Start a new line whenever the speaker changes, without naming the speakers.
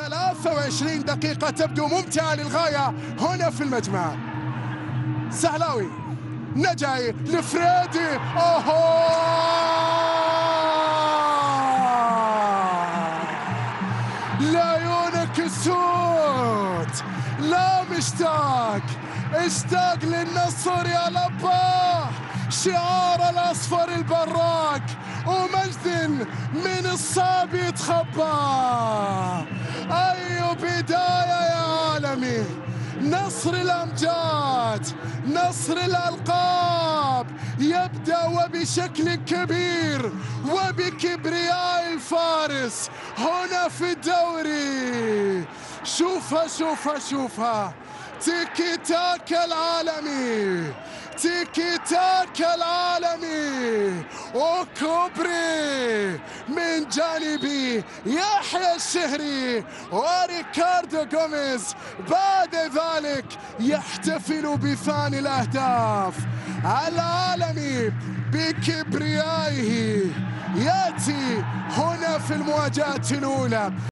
23 دقيقة تبدو ممتعة للغاية هنا في المجمع. سهلاوي نجاي لفريدي، اوهو لعيونك السود، لا مشتاق، اشتاق للنصر يا لباه، شعار الاصفر البراق ومجد من الصعب يتخبى. اي بداية يا عالمي، نصر الامجاد، نصر الالقاب يبدا وبشكل كبير وبكبرياء الفارس هنا في الدوري. شوفها شوفها شوفها، تيكي تاكا العالمي، تيكي تاكا العالمي، وكوبري من جانبي يحيى الشهري وريكاردو غوميز بعد ذلك يحتفل بثاني الأهداف. العالمي بكبريائه يأتي هنا في المواجهة الأولى.